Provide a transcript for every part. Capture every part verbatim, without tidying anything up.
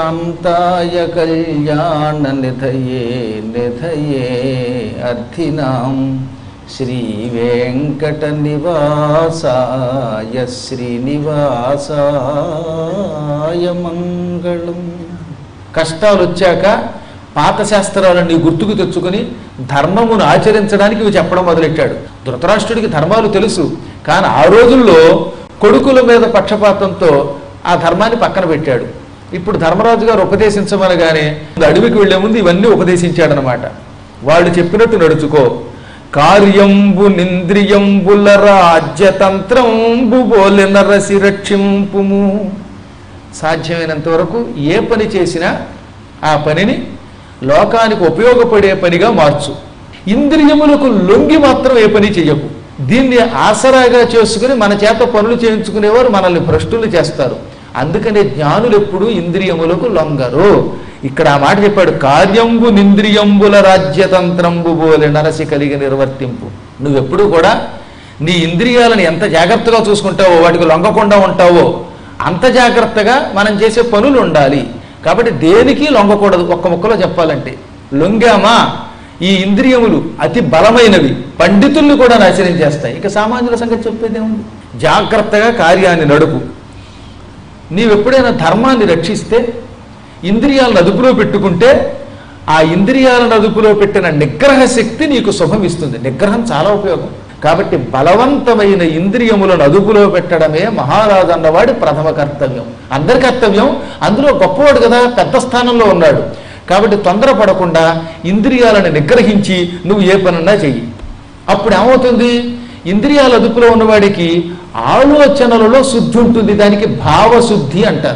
శాంతాయ కళ్యాణ నిధయే నిధయే అర్థినాం శ్రీ వెంకట నివాసాయ శ్రీనివాసాయ మంగళం. కష్టాలు వచ్చాక పాత శాస్త్రాలన్నీ గుర్తుకు తెచ్చుకుని ధర్మమును ఆచరించడానికి ఇవి చెప్పడం మొదలెట్టాడు. ధృతరాష్ట్రుడికి ధర్మాలు తెలుసు, కానీ ఆ రోజుల్లో కొడుకుల మీద పక్షపాతంతో ఆ ధర్మాన్ని పక్కన పెట్టాడు. ఇప్పుడు ధర్మరాజు గారు ఉపదేశించమనగానే అడవికి వెళ్లే ముందు ఇవన్నీ ఉపదేశించాడనమాట. వాళ్ళు చెప్పినట్టు నడుచుకో, కార్యంబు నింద్రియంబుల రాజ్యతంత్రంబు బోలె నరసి రక్షింపుము. సాధ్యమైనంత వరకు ఏ పని చేసినా ఆ పనిని లోకానికి ఉపయోగపడే పనిగా మార్చు. ఇంద్రియములకు లొంగి మాత్రం ఏ పని చెయ్యకు. దీన్ని ఆసరాగా చేసుకుని మన చేత పనులు చేయించుకునేవారు మనల్ని భ్రష్టులు చేస్తారు. అందుకనే జ్ఞానులు ఎప్పుడు ఇంద్రియములకు లొంగరు. ఇక్కడ ఆ మాట చెప్పాడు, కార్యంబు నింద్రియంబుల రాజ్యతంత్రంబు బోలె నరసి కలిగి నిర్వర్తింపు. నువ్వెప్పుడు కూడా నీ ఇంద్రియాలను ఎంత జాగ్రత్తగా చూసుకుంటావో, వాటికి లొంగకుండా ఉంటావో అంత జాగ్రత్తగా మనం చేసే పనులు ఉండాలి. కాబట్టి దేనికి లొంగకూడదు. ఒక్క ముక్కలో చెప్పాలంటే, లొంగామా ఈ ఇంద్రియములు అతి బలమైనవి, పండితుల్ని కూడా నాశనం చేస్తాయి. ఇక సామాన్యుల సంగతి చెప్పేదేముంది? జాగ్రత్తగా కార్యాన్ని నడుపు. నీవెప్పుడైనా ధర్మాన్ని రక్షిస్తే, ఇంద్రియాలను అదుపులో పెట్టుకుంటే, ఆ ఇంద్రియాలను అదుపులో పెట్టిన నిగ్రహ శక్తి నీకు శుభం ఇస్తుంది. నిగ్రహం చాలా ఉపయోగం. కాబట్టి బలవంతమైన ఇంద్రియములను అదుపులో పెట్టడమే మహారాజు అన్నవాడి ప్రథమ కర్తవ్యం. అందరి కర్తవ్యం. అందులో గొప్పవాడు కదా, పెద్ద స్థానంలో ఉన్నాడు. కాబట్టి తొందరపడకుండా ఇంద్రియాలను నిగ్రహించి నువ్వు ఏ పనున్నా చెయ్యి. అప్పుడు ఏమవుతుంది? ఇంద్రియాల అదుపులో ఉన్నవాడికి ఆలోచనలలో శుద్ధి ఉంటుంది. దానికి భావశుద్ధి అంటారు.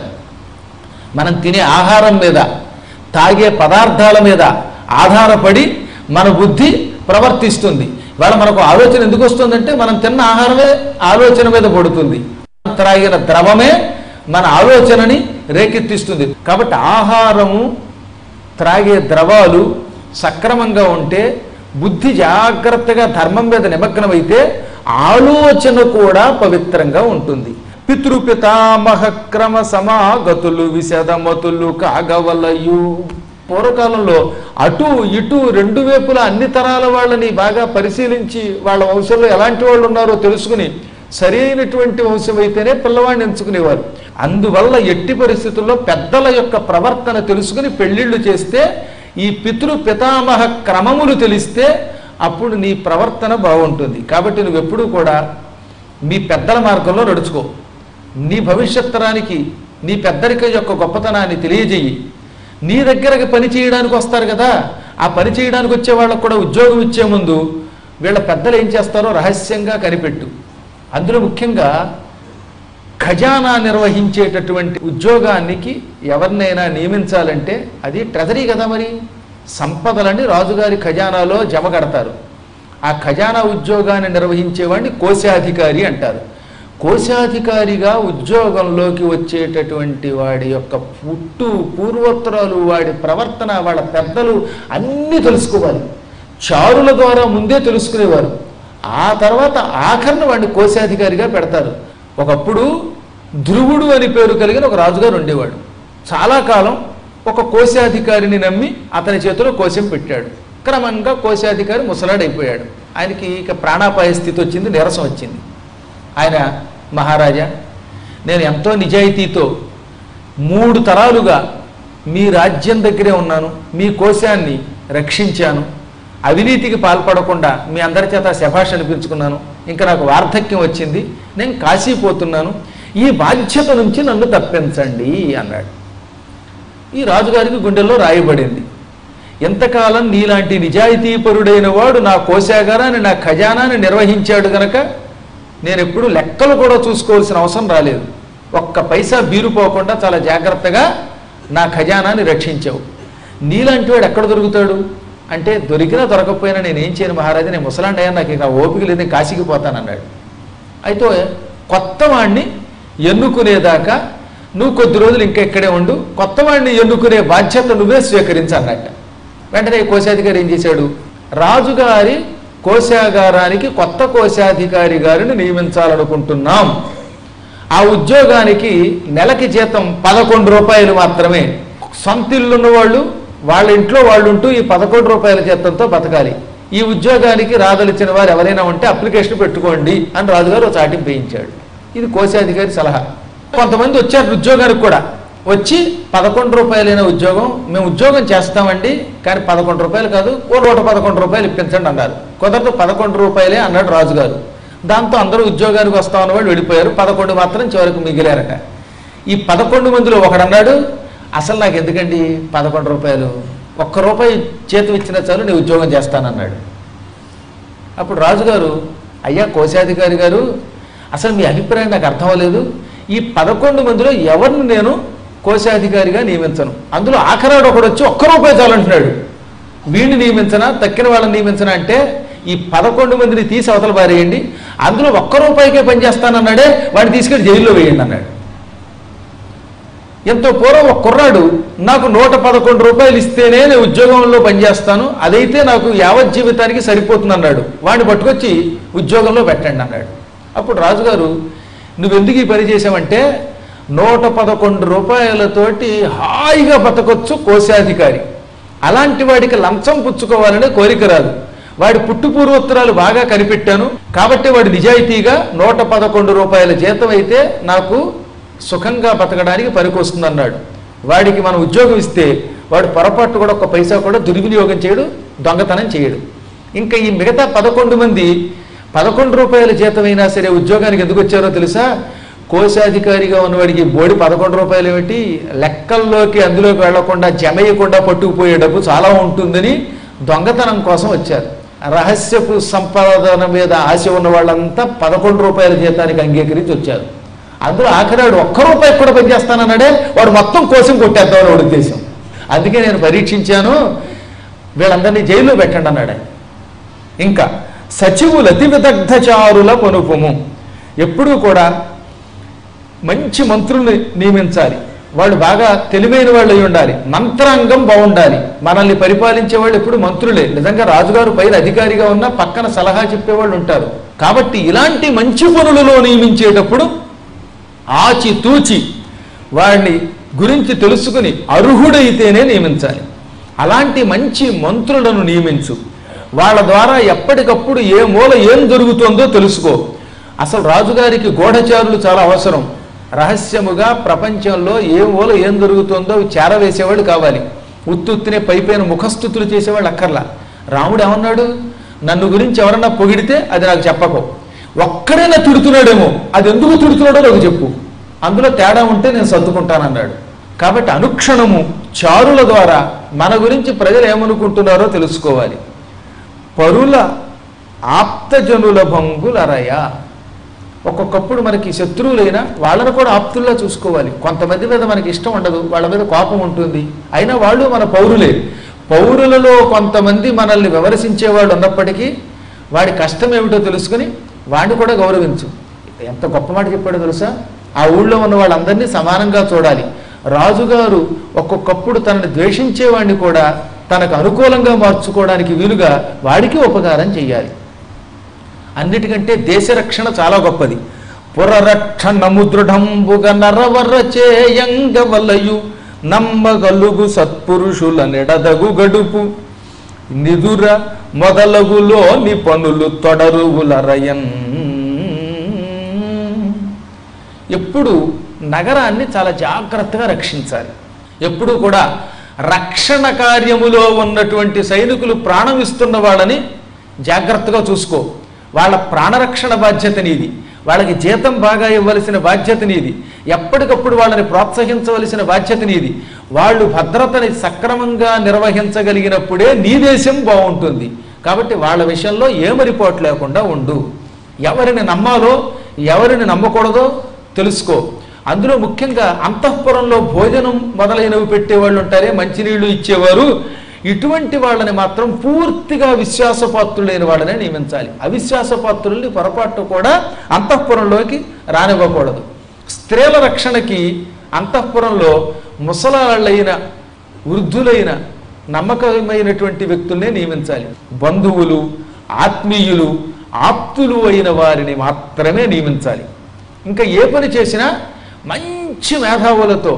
మనం తినే ఆహారం మీద, తాగే పదార్థాల మీద ఆధారపడి మన బుద్ధి ప్రవర్తిస్తుంది. వాళ్ళ మనకు ఆలోచన ఎందుకు వస్తుందంటే, మనం తిన్న ఆహారమే ఆలోచన మీద పడుతుంది. త్రాగిన ద్రవమే మన ఆలోచనని రేకెత్తిస్తుంది. కాబట్టి ఆహారము, త్రాగే ద్రవాలు సక్రమంగా ఉంటే, బుద్ధి జాగ్రత్తగా ధర్మం మీద నిమగ్నమైతే ఆలోచన కూడా పవిత్రంగా ఉంటుంది. పితృపితామహ క్రమ సమాగతులు విశదమతులు కాగవలయు. పూర్వకాలంలో అటు ఇటు రెండు వైపులా అన్ని తరాల వాళ్ళని బాగా పరిశీలించి వాళ్ళ వంశంలో ఎలాంటి వాళ్ళు ఉన్నారో తెలుసుకుని సరైనటువంటి వంశం అయితేనే పిల్లవాడిని ఎంచుకునేవారు. అందువల్ల ఎట్టి పరిస్థితుల్లో పెద్దల యొక్క ప్రవర్తన తెలుసుకుని పెళ్లిళ్ళు చేస్తే, ఈ పితృ పితామహ క్రమములు తెలిస్తే అప్పుడు నీ ప్రవర్తన బాగుంటుంది. కాబట్టి నువ్వెప్పుడూ కూడా నీ పెద్దల మార్గంలో నడుచుకో. నీ భవిష్యత్ తరానికి నీ పెద్దరిక యొక్క గొప్పతనాన్ని తెలియజేయి. నీ దగ్గరకి పని చేయడానికి వస్తారు కదా, ఆ పని చేయడానికి వచ్చే వాళ్ళకు కూడా ఉద్యోగం ఇచ్చే ముందు వీళ్ళ పెద్దలు ఏం చేస్తారో రహస్యంగా కనిపెట్టు. అందులో ముఖ్యంగా ఖజానా నిర్వహించేటటువంటి ఉద్యోగానికి ఎవరినైనా నియమించాలంటే అది ట్రెజరీ కదా. మరి సంపదలని రాజుగారి ఖజానాలో జమ కడతారు. ఆ ఖజానా ఉద్యోగాన్ని నిర్వహించేవాడిని కోశాధికారి అంటారు. కోశాధికారిగా ఉద్యోగంలోకి వచ్చేటటువంటి వాడి యొక్క పుట్టు పూర్వోత్తరాలు, వాడి ప్రవర్తన, వాళ్ళ పెద్దలు అన్నీ తెలుసుకోవాలి. చారుల ద్వారా ముందే తెలుసుకునేవారు. ఆ తర్వాత ఆఖరణ వాడిని కోశాధికారిగా పెడతారు. ఒకప్పుడు ధ్రువుడు అని పేరు కలిగిన ఒక రాజుగారు ఉండేవాడు. చాలా కాలం ఒక కోశాధికారిని నమ్మి అతని చేతిలో కోశం పెట్టాడు. క్రమంగా కోశాధికారి ముసలాడైపోయాడు. ఆయనకి ఇక ప్రాణాపాయ స్థితి వచ్చింది, నీరసం వచ్చింది. ఆయన, మహారాజా, నేను ఎంతో నిజాయితీతో మూడు తరాలుగా మీ రాజ్యం దగ్గరే ఉన్నాను, మీ కోశాన్ని రక్షించాను, అవినీతికి పాల్పడకుండా మీ అందరి చేత శభాష్ అనిపించుకున్నాను. ఇంకా నాకు వార్ధక్యం వచ్చింది, నేను కాశీపోతున్నాను, ఈ బాధ్యత నుంచి నన్ను తప్పించండి అన్నాడు. ఈ రాజుగారికి గుండెల్లో రాయబడింది, ఎంతకాలం నీలాంటి నిజాయితీపరుడైన వాడు నా కోశాగారాన్ని, నా ఖజానాన్ని నిర్వహించాడు గనక నేను ఎప్పుడు లెక్కలు కూడా చూసుకోవాల్సిన అవసరం రాలేదు. ఒక్క పైసా బీరుపోకుండా చాలా జాగ్రత్తగా నా ఖజానాన్ని రక్షించావు. నీలాంటి వాడు ఎక్కడ దొరుకుతాడు అంటే, దొరికినా దొరకపోయినా నేనేం చేయను మహారాజా, నేను ముసలాండి అయ్యా, నాకు ఇక ఓపిక లేదు, నేను కాశీకి పోతానన్నాడు. అయితే కొత్త వాడిని ఎన్నుకునేదాకా నువ్వు కొద్ది రోజులు ఇంకా ఇక్కడే ఉండు, కొత్త వాడిని ఎన్నుకునే బాధ్యత నువ్వే స్వీకరించన్నట్ట. వెంటనే కోశాధికారి ఏం చేశాడు, రాజుగారి కోశాగారానికి కొత్త కోశాధికారి గారిని నియమించాలనుకుంటున్నాం, ఆ ఉద్యోగానికి నెలకి జీతం పదకొండు రూపాయలు మాత్రమే, సొంత ఇల్లున్న వాళ్ళు వాళ్ళ ఇంట్లో వాళ్ళు ఉంటూ ఈ పదకొండు రూపాయల జీతంతో బతకాలి. ఈ ఉద్యోగానికి రాదలిచిన వారు ఎవరైనా ఉంటే అప్లికేషన్ పెట్టుకోండి అని రాజుగారు చాటింపు వేయించాడు. ఇది కోశాధికారి సలహా. కొంతమంది వచ్చారు ఉద్యోగానికి కూడా, వచ్చి పదకొండు రూపాయలైన ఉద్యోగం మేము ఉద్యోగం చేస్తామండి, కానీ పదకొండు రూపాయలు కాదు ఓ నూట పదకొండు రూపాయలు ఇప్పించండి అన్నారు. కుదరదు పదకొండు రూపాయలే అన్నాడు రాజుగారు. దాంతో అందరూ ఉద్యోగానికి వస్తామన్న వాళ్ళు వెళ్ళిపోయారు. పదకొండు మాత్రం చివరికి మిగిలారట. ఈ పదకొండు మందిలో ఒకడన్నాడు, అసలు నాకు ఎందుకండి పదకొండు రూపాయలు, ఒక్క రూపాయి చేతి ఇచ్చినా చాలు నేను ఉద్యోగం చేస్తానన్నాడు. అప్పుడు రాజుగారు, అయ్యా కోశాధికారి గారు, అసలు మీ అభిప్రాయం నాకు అర్థం అవ్వలేదు. ఈ పదకొండు మందిలో ఎవరిని నేను కోశాధికారిగా నియమించను, అందులో ఆఖరాడు ఒకడు వచ్చి ఒక్క రూపాయి చాలంటున్నాడు, వీడిని నియమించనా తక్కిన వాళ్ళని నియమించనా అంటే ఈ పదకొండు మందిని తీసి అవతల పారేయండి, అందులో ఒక్క రూపాయికే పనిచేస్తానన్నాడే వాడిని తీసుకెళ్ళి జైల్లో వేయండి అన్నాడు. ఎంతో పూర్వం ఒక కుర్రాడు నాకు నూట పదకొండు రూపాయలు ఇస్తేనే నేను ఉద్యోగంలో పనిచేస్తాను, అదైతే నాకు యావత్ జీవితానికి సరిపోతుంది అన్నాడు. వాడిని పట్టుకొచ్చి ఉద్యోగంలో పెట్టండి అన్నాడు. అప్పుడు రాజుగారు, నువ్వెందుకు ఈ పని చేసావంటే నూట పదకొండు రూపాయలతోటి హాయిగా బతకొచ్చు కోశాధికారి, అలాంటి వాడికి లంచం పుచ్చుకోవాలనే కోరిక రాదు, వాడి పుట్టు పూర్వోత్తరాలు బాగా కనిపెట్టాను కాబట్టి వాడు నిజాయితీగా నూట పదకొండు రూపాయల జీతం అయితే నాకు సుఖంగా బతకడానికి పనికొస్తుంది అన్నాడు. వాడికి మనం ఉద్యోగం ఇస్తే వాడు పొరపాటు కూడా ఒక్క పైసా కూడా దుర్వినియోగం చేయడు, దొంగతనం చేయడు. ఇంకా ఈ మిగతా పదకొండు మంది పదకొండు రూపాయల జీతమైనా సరే ఉద్యోగానికి ఎందుకు వచ్చారో తెలుసా? కోశాధికారిగా ఉన్నవాడికి బోడి పదకొండు రూపాయలు ఏమిటి, లెక్కల్లోకి అందులోకి వెళ్లకుండా జమయ్యకుండా పట్టుకుపోయే డబ్బు చాలా ఉంటుందని దొంగతనం కోసం వచ్చారు. రహస్యపు సంపాదన మీద ఆశ ఉన్న వాళ్ళంతా పదకొండు రూపాయల జీతానికి అంగీకరించి వచ్చారు. అందులో ఆఖరాడు ఒక్క రూపాయి కూడా పనిచేస్తానన్నాడే, వాడు మొత్తం కోసం కొట్టేద్దామని వాడి ఉద్దేశం. అందుకే నేను పరీక్షించాను, వీళ్ళందరినీ జైల్లో పెట్టండి అన్నాడు. ఇంకా సచివులు అతి విదగ్ధచారుల పనుపుము, ఎప్పుడూ కూడా మంచి మంత్రుల్ని నియమించాలి, వాళ్ళు బాగా తెలివైన వాళ్ళు అయి ఉండాలి, మంత్రాంగం బాగుండాలి. మనల్ని పరిపాలించే వాళ్ళు ఎప్పుడు మంత్రులే. నిజంగా రాజుగారు పైన అధికారిగా ఉన్న పక్కన సలహా చెప్పేవాళ్ళు ఉంటారు. కాబట్టి ఇలాంటి మంచి పనులలో నియమించేటప్పుడు ఆచి తూచి వాడిని గురించి తెలుసుకుని అర్హుడైతేనే నియమించాలి. అలాంటి మంచి మంత్రులను నియమించు, వాళ్ళ ద్వారా ఎప్పటికప్పుడు ఏ మూల ఏం జరుగుతుందో తెలుసుకో. అసలు రాజుగారికి గూఢచారులు చాలా అవసరం. రహస్యముగా ప్రపంచంలో ఏ మూల ఏం జరుగుతుందో చేరవేసేవాళ్ళు కావాలి. ఉత్తుత్తినే పైపైన ముఖస్థుతులు చేసేవాళ్ళు అక్కర్లా. రాముడు ఏమన్నాడు, నన్ను గురించి ఎవరన్నా పొగిడితే అది నాకు చెప్పకో, ఒక్కడైనా తిడుతున్నాడేమో అది ఎందుకు తిడుతున్నాడో నాకు చెప్పు, అందులో తేడా ఉంటే నేను సర్దుకుంటానన్నాడు. కాబట్టి అనుక్షణము చారుల ద్వారా మన గురించి ప్రజలు ఏమనుకుంటున్నారో తెలుసుకోవాలి. పరుల ఆప్తజనుల భంగులరయ, ఒక్కొక్కప్పుడు మనకి శత్రువులైనా వాళ్ళను కూడా ఆప్తుల్లా చూసుకోవాలి. కొంతమంది మీద మనకి ఇష్టం ఉండదు, వాళ్ళ మీద కోపం ఉంటుంది, అయినా వాళ్ళు మన పౌరులే. పౌరులలో కొంతమంది మనల్ని విమర్శించేవాళ్ళు ఉన్నప్పటికీ వాడి కష్టం ఏమిటో తెలుసుకుని వాడిని కూడా గౌరవించు. ఎంత గొప్ప మాట చెప్పాడో తెలుసా? ఆ ఊళ్ళో ఉన్న వాళ్ళందరినీ సమానంగా చూడాలి. రాజుగారు ఒక్కొక్కప్పుడు తనని ద్వేషించేవాడిని కూడా తనకు అనుకూలంగా మార్చుకోవడానికి వీలుగా వాడికి ఉపకారం చెయ్యాలి. అన్నిటికంటే దేశ రక్షణ చాలా గొప్పది. పురరక్షణము దృఢంబుగా నరవర చేయంగ వలయు నమ్మగలుగు సత్పురుషుల నెడదగు గడుపు నిదుర మొదలగులో ని పనులు తొడరువులరయన్. ఎప్పుడు నగరాన్ని చాలా జాగ్రత్తగా రక్షించాలి. ఎప్పుడు కూడా రక్షణ కార్యములో ఉన్నటువంటి సైనికులు ప్రాణం ఇస్తున్న వాళ్ళని జాగ్రత్తగా చూసుకో. వాళ్ళ ప్రాణరక్షణ బాధ్యత నీది, వాళ్ళకి జీతం బాగా ఇవ్వవలసిన బాధ్యత నీది, ఎప్పటికప్పుడు వాళ్ళని ప్రోత్సహించవలసిన బాధ్యత నీది. వాళ్ళు భద్రతని సక్రమంగా నిర్వహించగలిగినప్పుడే నీ దేశం బాగుంటుంది. కాబట్టి వాళ్ళ విషయంలో ఏమరిపోటు లేకుండా ఉండు. ఎవరిని నమ్మాలో ఎవరిని నమ్మకూడదో తెలుసుకో. అందులో ముఖ్యంగా అంతఃపురంలో భోజనం మొదలైనవి పెట్టేవాళ్ళు ఉంటారే, మంచినీళ్లు ఇచ్చేవారు, ఇటువంటి వాళ్ళని మాత్రం పూర్తిగా విశ్వాసపాత్రులైన వాళ్ళనే నియమించాలి. అవిశ్వాసపాత్రుల్ని పొరపాటు కూడా అంతఃపురంలోకి రానివ్వకూడదు. స్త్రీల రక్షణకి అంతఃపురంలో ముసలాళ్ళైన వృద్ధులైన నమ్మకమైనటువంటి వ్యక్తుల్నే నియమించాలి. బంధువులు, ఆత్మీయులు, ఆప్తులు అయిన వారిని మాత్రమే నియమించాలి. ఇంకా ఏ పని చేసినా మంచి మేధావులతో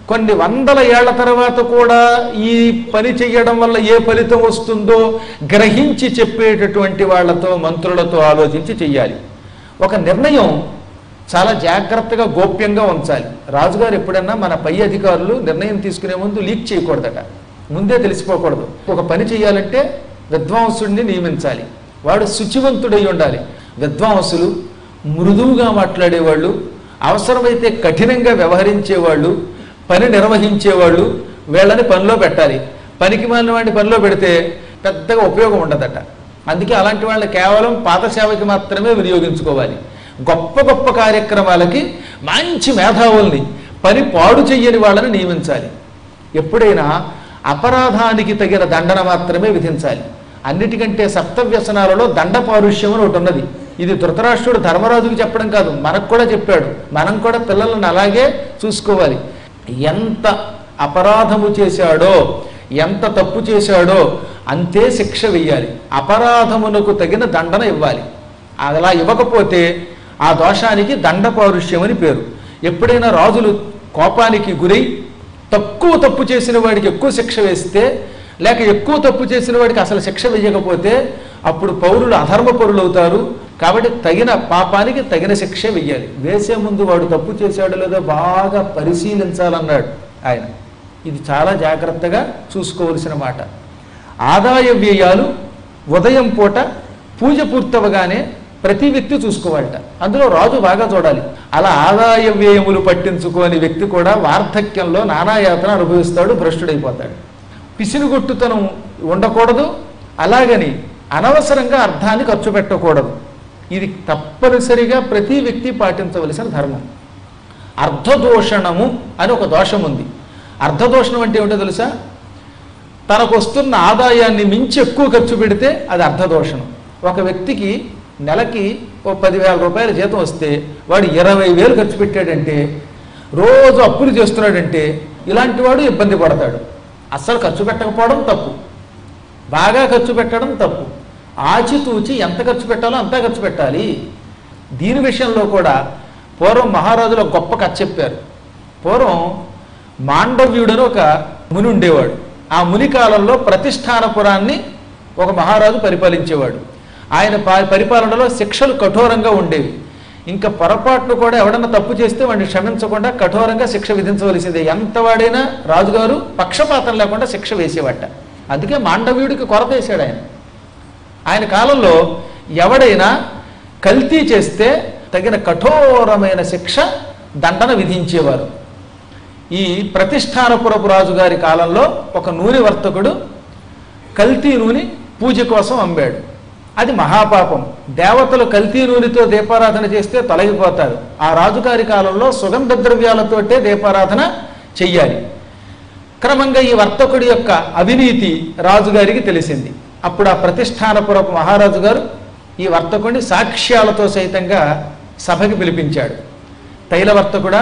కొన్ని వందల ఏళ్ల తర్వాత కూడా ఈ పని చెయ్యడం వల్ల ఏ ఫలితం వస్తుందో గ్రహించి చెప్పేటటువంటి వాళ్ళతో మంత్రులతో ఆలోచించి చెయ్యాలి. ఒక నిర్ణయం చాలా జాగ్రత్తగా గోప్యంగా ఉంచాలి. రాజుగారు ఎప్పుడన్నా మన పై అధికారులు నిర్ణయం తీసుకునే ముందు లీక్ చేయకూడదట, ముందే తెలిసిపోకూడదు. ఒక పని చేయాలంటే విద్వాంసుడిని నియమించాలి, వాడు శుచివంతుడై ఉండాలి. విద్వాంసులు మృదువుగా మాట్లాడేవాళ్ళు, అవసరమైతే కఠినంగా వ్యవహరించేవాళ్ళు, పని నిర్వహించేవాళ్ళు, వీళ్ళని పనిలో పెట్టాలి. పనికి మాలిన వాడిని పనిలో పెడితే పెద్దగా ఉపయోగం ఉండదట. అందుకే అలాంటి వాళ్ళని కేవలం పాత సేవకి మాత్రమే వినియోగించుకోవాలి. గొప్ప గొప్ప కార్యక్రమాలకి మంచి మేధావుల్ని, పని పాడు చెయ్యని వాళ్ళని నియమించాలి. ఎప్పుడైనా అపరాధానికి తగిన దండన మాత్రమే విధించాలి. అన్నిటికంటే సప్తవ్యసనాలలో దండ పారుష్యం అని ఒకటి ఉన్నది. ఇది ధృతరాష్ట్రుడు ధర్మరాజుకి చెప్పడం కాదు, మనకు కూడా చెప్పాడు. మనం కూడా పిల్లలను అలాగే చూసుకోవాలి. ఎంత అపరాధము చేశాడో, ఎంత తప్పు చేశాడో అంతే శిక్ష వెయ్యాలి. అపరాధమునకు తగిన దండన ఇవ్వాలి. అలా ఇవ్వకపోతే ఆ దోషానికి దండ పారుష్యం అని పేరు. ఎప్పుడైనా రాజులు కోపానికి గురై తక్కువ తప్పు చేసిన వాడికి ఎక్కువ శిక్ష వేస్తే, లేక ఎక్కువ తప్పు చేసిన వాడికి అసలు శిక్ష వేయకపోతే అప్పుడు పౌరులు అధర్మ పౌరులు అవుతారు. కాబట్టి తగిన పాపానికి తగిన శిక్ష వెయ్యాలి. వేసే ముందు వాడు తప్పు చేశాడో లేదో బాగా పరిశీలించాలన్నాడు ఆయన. ఇది చాలా జాగ్రత్తగా చూసుకోవలసిన మాట. ఆదాయ వ్యయాలు ఉదయం పూట పూజ పూర్తవగానే ప్రతి వ్యక్తి చూసుకోవాలట. అందులో రాజు బాగా చూడాలి. అలా ఆదాయ వ్యయములు పట్టించుకోని వ్యక్తి కూడా వార్ధక్యంలో నానాయాతన అనుభవిస్తాడు, భ్రష్టుడైపోతాడు. పిసినుగొట్టుతనం ఉండకూడదు, అలాగని అనవసరంగా అర్థాన్ని ఖర్చు పెట్టకూడదు. ఇది తప్పనిసరిగా ప్రతి వ్యక్తి పాటించవలసిన ధర్మం. అర్ధదోషణము అని ఒక దోషం ఉంది. అర్ధదోషణం అంటే ఏమిటో తెలుసా? తనకు వస్తున్న ఆదాయాన్ని మించి ఎక్కువ ఖర్చు పెడితే అది అర్ధదోషణం. ఒక వ్యక్తికి నెలకి ఓ పదివేల రూపాయల జీతం వస్తే వాడు ఇరవై వేలు ఖర్చు పెట్టాడంటే, రోజు అప్పులు చేస్తున్నాడంటే, ఇలాంటి వాడు ఇబ్బంది పడతాడు. అస్సలు ఖర్చు పెట్టకపోవడం తప్పు, బాగా ఖర్చు పెట్టడం తప్పు. ఆచితూచి ఎంత ఖర్చు పెట్టాలో అంతా ఖర్చు పెట్టాలి. దీని విషయంలో కూడా పూర్వం మహారాజులు ఒక గొప్ప కథ చెప్పారు. పూర్వం మాండవ్యుడని ఒక ముని ఉండేవాడు. ఆ ముని కాలంలో ప్రతిష్టానపురాన్ని ఒక మహారాజు పరిపాలించేవాడు. ఆయన పరిపాలనలో శిక్షలు కఠోరంగా ఉండేవి. ఇంకా పొరపాట్లు కూడా ఎవడన్నా తప్పు చేస్తే వాడిని క్షమించకుండా కఠోరంగా శిక్ష విధించవలసిందే. ఎంతవాడైనా రాజుగారు పక్షపాతం లేకుండా శిక్ష వేసేవాట. అందుకే మాండవ్యుడికి కొరత వేసాడు ఆయన. ఆయన కాలంలో ఎవడైనా కల్తీ చేస్తే తగిన కఠోరమైన శిక్ష దండన విధించేవారు. ఈ ప్రతిష్టానపురపు రాజుగారి కాలంలో ఒక నూనె వర్తకుడు కల్తీ నూనె పూజ కోసం అమ్మాడు. అది మహాపాపం. దేవతలు కల్తీ నూనెతో దీపారాధన చేస్తే తొలగిపోతారు. ఆ రాజుగారి కాలంలో సుగంధ ద్రవ్యాలతోటే దీపారాధన చెయ్యాలి. క్రమంగా ఈ వర్తకుడి యొక్క అవినీతి రాజుగారికి తెలిసింది. అప్పుడు ఆ ప్రతిష్టానపురపు మహారాజు గారు ఈ వర్తకుడిని సాక్ష్యాలతో సైతంగా సభకి పిలిపించాడు. తైలవర్తకుడా,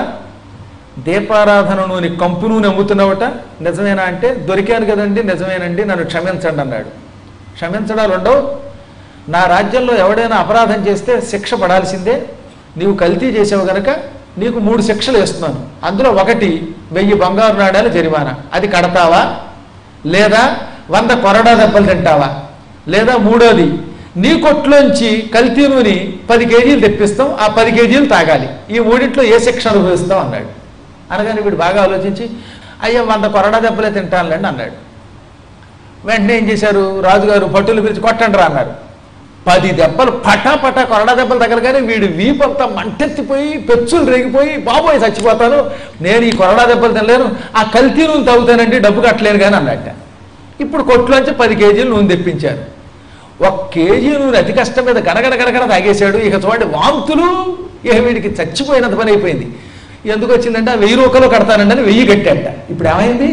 దీపారాధన నూనె కంపు నూనె అమ్ముతున్నావట, నిజమేనా అంటే, దొరికాను కదండి, నిజమేనండి, నన్ను క్షమించండి అన్నాడు. క్షమించడాలు ఉండవు. నా రాజ్యంలో ఎవడైనా అపరాధం చేస్తే శిక్ష పడాల్సిందే. నీవు కల్తీ చేసావు గనక నీకు మూడు శిక్షలు వేస్తున్నాను. అందులో ఒకటి వెయ్యి బంగారు నాణేల జరిమానా, అది కడతావా, లేదా వంద కొరడా దెబ్బలు తింటావా, లేదా మూడోది నీ కొట్లోంచి కల్తీ నూనె పది కేజీలు తెప్పిస్తాం, ఆ పది కేజీలు తాగాలి. ఈ మూడింట్లో ఏ శిక్ష అనుభవిస్తాం అన్నాడు. అనగానే వీడు బాగా ఆలోచించి, అయ్యో వంద కొరడా దెబ్బలే తింటానులేండి అన్నాడు. వెంటనే ఏం చేశారు, రాజుగారు భటులు పిలిచి కొట్టండి రా అన్నారు. పది దెబ్బలు పటా పటా కొరడా దెబ్బలు తగలగానే వీడు వీపంతా మంటెత్తిపోయి పెచ్చులు రేగిపోయి, బాబోయ్ చచ్చిపోతాను, నేను ఈ కొరడా దెబ్బలు తినలేను, ఆ కల్తీ నూనె తాగుతానండి, డబ్బు కట్టలేను కానీ అన్నట్ట. ఇప్పుడు కొట్లోంచి పది కేజీలు నూనె తెప్పించారు. ఒక కేజీ నూనె అతి కష్టం మీద గడగడ గడగడ తాగేశాడు. ఇక చూడండి వాంతులు, ఇక వీడికి చచ్చిపోయినంత పని అయిపోయింది. ఎందుకు వచ్చిందంటే ఆ వెయ్యి రూపాయలు కడతానండి అని వెయ్యి కట్టాట. ఇప్పుడు ఏమైంది,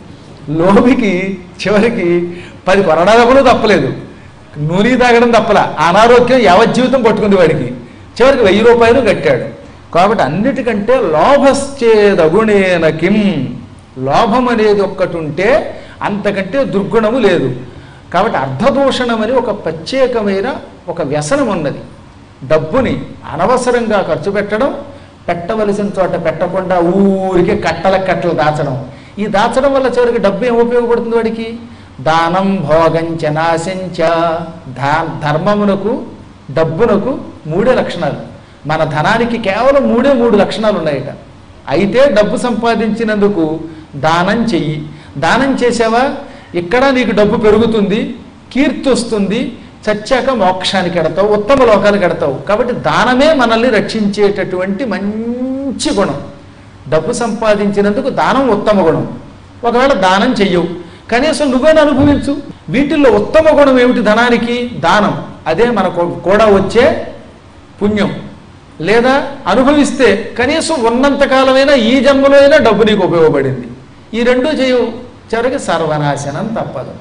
లోబికి చివరికి పది కొరడా దెబ్బలు తప్పలేదు, నూనె తాగడం తప్పలా, అనారోగ్యం యావజ్జీవితం పట్టుకుంది వాడికి. చివరికి వెయ్యి రూపాయలు కట్టాడు. కాబట్టి అన్నిటికంటే లోభశ్చేదగుణేన కిం, లోభం అనేది ఒక్కటి ఉంటే అంతకంటే దుర్గుణము లేదు. కాబట్టి అర్ధదూషణం అని ఒక ప్రత్యేకమైన ఒక వ్యసనం ఉన్నది. డబ్బుని అనవసరంగా ఖర్చు పెట్టడం, పెట్టవలసిన చోట పెట్టకుండా ఊరికే కట్టల కట్టలు దాచడం. ఈ దాచడం వల్ల చివరికి డబ్బు ఏం ఉపయోగపడుతుంది వాడికి? దానం భోగంచ నాశంచ. ధా ధర్మమునకు డబ్బునకు మూడే లక్షణాలు. మన ధనానికి కేవలం మూడే మూడు లక్షణాలు ఉన్నాయట. అయితే డబ్బు సంపాదించినందుకు దానం చెయ్యి. దానం చేసావా ఇక్కడ నీకు డబ్బు పెరుగుతుంది, కీర్తి వస్తుంది, చచ్చాక మోక్షానికి ఎడతావు, ఉత్తమ లోకానికి ఎడతావు. కాబట్టి దానమే మనల్ని రక్షించేటటువంటి మంచి గుణం. డబ్బు సంపాదించినందుకు దానం ఉత్తమ గుణం. ఒకవేళ దానం చెయ్యవు, కనీసం నువ్వేనా అనుభవించు. వీటిల్లో ఉత్తమ గుణం ఏమిటి? ధనానికి దానం. అదే మనకు కూడా వచ్చే పుణ్యం. లేదా అనుభవిస్తే కనీసం ఉన్నంతకాలమైనా ఈ జన్మలో అయినా డబ్బు నీకు ఉపయోగపడింది. ఈ రెండూ చేయవు, చివరికి సర్వనాశనం తప్పదు.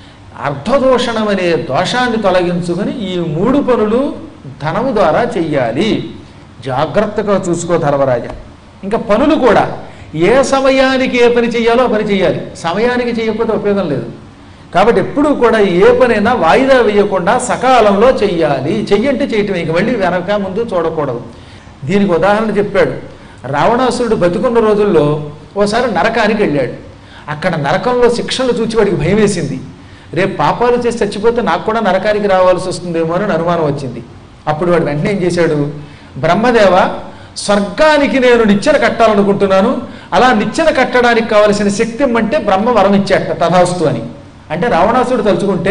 అర్థదోషణం అనే దోషాన్ని తొలగించుకొని ఈ మూడు పనులు ధనము ద్వారా చెయ్యాలి. జాగ్రత్తగా చూసుకో ధర్మరాజా. ఇంకా పనులు కూడా ఏ సమయానికి ఏ పని చెయ్యాలో ఆ పని చెయ్యాలి. సమయానికి చేయకపోతే ఉపయోగం లేదు. కాబట్టి ఎప్పుడూ కూడా ఏ పనైనా వాయిదా వేయకుండా సకాలంలో చెయ్యాలి. చెయ్యంటే చేయటం, ఇంక మళ్ళీ వెనక ముందు చూడకూడదు. దీనికి ఉదాహరణ చెప్పాడు. రావణాసురుడు బతికున్న రోజుల్లో ఓసారి నరకానికి వెళ్ళాడు. అక్కడ నరకంలో శిక్షలు చూచి వాడికి భయం వేసింది. రేపు పాపాలు చేసి చచ్చిపోతే నాకు కూడా నరకానికి రావాల్సి వస్తుందేమో అని అనుమానం వచ్చింది. అప్పుడు వాడు వెంటనే ఏం చేశాడు? బ్రహ్మదేవ, స్వర్గానికి నేను నిచ్చెన కట్టాలనుకుంటున్నాను, అలా నిచ్చెన కట్టడానికి కావలసిన శక్తి ఇమ్మంటే బ్రహ్మ వరం ఇచ్చాట తథాస్తు అని. అంటే రావణాసురుడు తలుచుకుంటే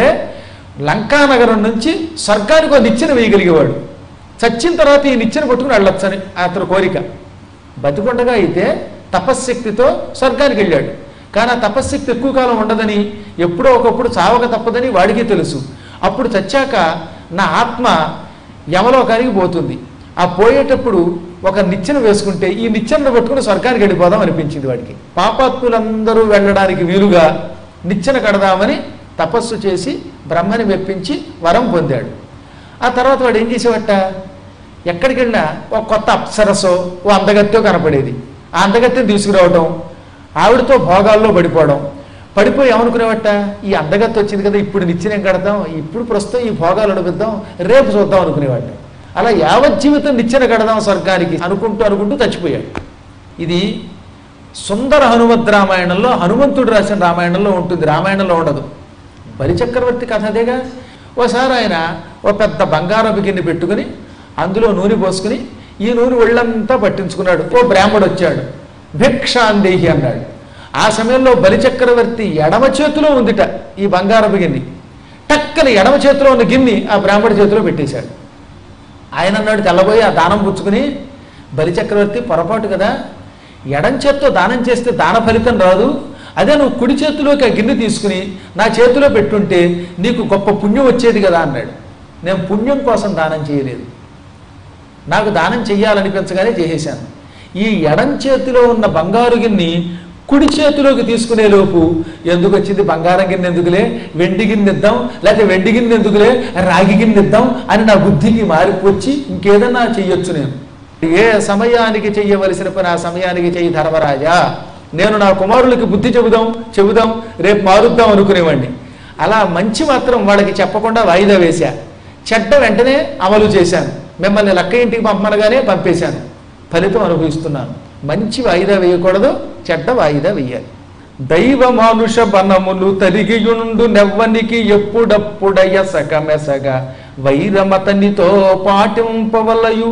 లంకానగరం నుంచి స్వర్గానికి ఒక నిచ్చెన వేయగలిగేవాడు. చచ్చిన తర్వాత ఈ నిచ్చెన పట్టుకుని వెళ్ళొచ్చని అతని కోరిక. బతికొండగా అయితే తపశ్శక్తితో స్వర్గానికి వెళ్ళాడు. కానీ ఆ తపశ్శక్తి ఎక్కువ కాలం ఉండదని, ఎప్పుడో ఒకప్పుడు చావక తప్పదని వాడికి తెలుసు. అప్పుడు చచ్చాక నా ఆత్మ యమలోకానికి పోతుంది. ఆ పోయేటప్పుడు ఒక నిచ్చెన వేసుకుంటే ఈ నిచ్చెనను పట్టుకుని స్వర్గానికి వెళ్ళిపోదాం అనిపించింది వాడికి. పాపాత్ములందరూ వెళ్ళడానికి వీలుగా నిచ్చెన కడదామని తపస్సు చేసి బ్రహ్మని మెప్పించి వరం పొందాడు. ఆ తర్వాత వాడు ఏం చేసేవట? ఎక్కడికి వెళ్ళినా ఒక కొత్త అప్సరసో ఓ అందగత్తో కనపడేది. ఆ అందగత్తిని తీసుకురావటం, ఆవిడతో భోగాల్లో పడిపోవడం. పడిపోయి ఏమనుకునేవట? ఈ అందగత్తి వచ్చింది కదా, ఇప్పుడు నిచ్చెన ఏం కడతాం, ఇప్పుడు ప్రస్తుతం ఈ భోగాలు అడుగుద్దాం, రేపు చూద్దాం అనుకునేవాట. అలా యావజ్జీవితం నిచ్చెన కడదాం స్వర్గానికి అనుకుంటూ అనుకుంటూ చచ్చిపోయాడు. ఇది సుందర హనుమద్ రామాయణంలో, హనుమంతుడు రాసిన రామాయణంలో ఉంటుంది, రామాయణంలో ఉండదు. బలిచక్రవర్తి కథ అదేగా. ఓసారి ఆయన ఓ పెద్ద బంగారపు గిన్నె పెట్టుకుని అందులో నూనె పోసుకుని ఈ నూనె ఒళ్ళంతా పట్టించుకున్నాడు. ఓ బ్రాహ్మడు వచ్చాడు, భిక్షాందేహి అన్నాడు. ఆ సమయంలో బలిచక్రవర్తి ఎడమ చేతిలో ఉందిట ఈ బంగారపు గిన్నె. టక్కని ఎడమ చేతిలో ఉన్న గిన్నె ఆ బ్రాహ్మడి చేతిలో పెట్టేశాడు. ఆయన అన్నాడు తెల్లబోయి ఆ దానం పుచ్చుకుని, బలిచక్రవర్తి పొరపాటు కదా, ఎడం చేత్తో దానం చేస్తే దాన ఫలితం రాదు, అదే నువ్వు కుడి చేతిలోకి ఆ గిన్నె తీసుకుని నా చేతిలో పెట్టుంటే నీకు గొప్ప పుణ్యం వచ్చేది కదా అన్నాడు. నేను పుణ్యం కోసం దానం చేయలేదు, నాకు దానం చెయ్యాలనిపించగానే చేసేశాను. ఈ ఎడం చేతిలో ఉన్న బంగారు గిన్నె కుడి చేతిలోకి తీసుకునే లోపు ఎందుకు వచ్చింది బంగారం గిన్నె ఎందుకులే, వెండి గిన్నె ఇద్దాం, లేకపోతే వెండి గిన్నె ఎందుకులే రాగి గిన్నె ఇద్దాం అని నా బుద్ధికి మారిపోచ్చి ఇంకేదన్నా చెయ్యొచ్చు. నేను ఏ సమయానికి చెయ్యవలసిన పని ఆ సమయానికి చెయ్యి ధర్మరాజా. నేను నా కుమారులకి బుద్ధి చెబుదాం చెబుదాం రేపు మారుద్దాం అనుకునేవాడిని. అలా మంచి మాత్రం వాళ్ళకి చెప్పకుండా వాయిదా వేశా, చెడ్డ వెంటనే అమలు చేశాను. మిమ్మల్ని లక్క ఇంటికి పంపనగానే పంపేశాను, ఫలితం అనుభవిస్తున్నాను. మంచి వాయిదా వేయకూడదు, చెడ్డ వాయిదా వేయాలి. దైవ మానుష బనములు తరిగియుండు నెవ్వనికి ఎప్పుడప్పుడయ సకమెసగా వైరమతనితో పాటింపవలయు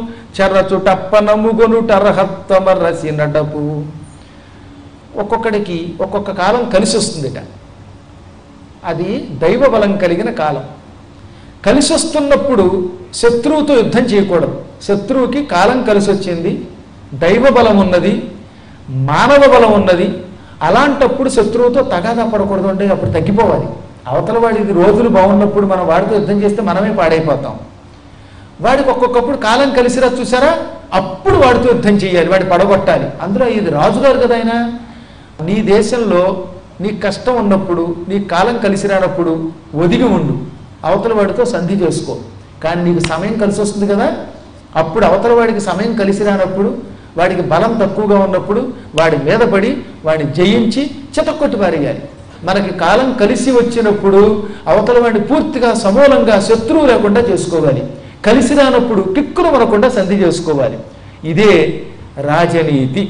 చరచుటప్పనముగొనుటర్హత్వమరసి నడపు. ఒక్కొక్కడికి ఒక్కొక్క కాలం కలిసి వస్తుందిట. అది దైవ బలం కలిగిన కాలం. కలిసి వస్తున్నప్పుడు శత్రువుతో యుద్ధం చేయకూడదు. శత్రువుకి కాలం కలిసి వచ్చింది, దైవ బలం ఉన్నది, మానవ బలం ఉన్నది. అలాంటప్పుడు శత్రువుతో తగాదా పడకూడదు, అంటే అప్పుడు తగ్గిపోవాలి. అవతల వాడికి రోజులు బాగున్నప్పుడు మనం వాడితో యుద్ధం చేస్తే మనమే పాడైపోతాం. వాడికి ఒక్కొక్కప్పుడు కాలం కలిసిరా చూసారా, అప్పుడు వాడితో యుద్ధం చేయాలి, వాడి పడగొట్టాలి. అందులో ఇది రాజుగారు కదా ఆయన. నీ దేశంలో నీకు కష్టం ఉన్నప్పుడు, నీ కాలం కలిసి రానప్పుడు ఒదిగి ఉండు, అవతల వాడితో సంధి చేసుకో. కానీ నీకు సమయం కలిసి వస్తుంది కదా, అప్పుడు అవతల వాడికి సమయం కలిసి రానప్పుడు, వాడికి బలం తక్కువగా ఉన్నప్పుడు వాడి మీద పడి వాడిని జయించి చితక్కొట్టి పారేయాలి. మనకి కాలం కలిసి వచ్చినప్పుడు అవతల వాడిని పూర్తిగా సమూలంగా శత్రువు లేకుండా చేసుకోవాలి. కలిసి రానప్పుడు కిక్కును మనకుండా సంధి చేసుకోవాలి. ఇదే రాజనీతి.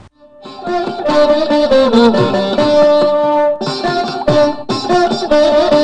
Thank you.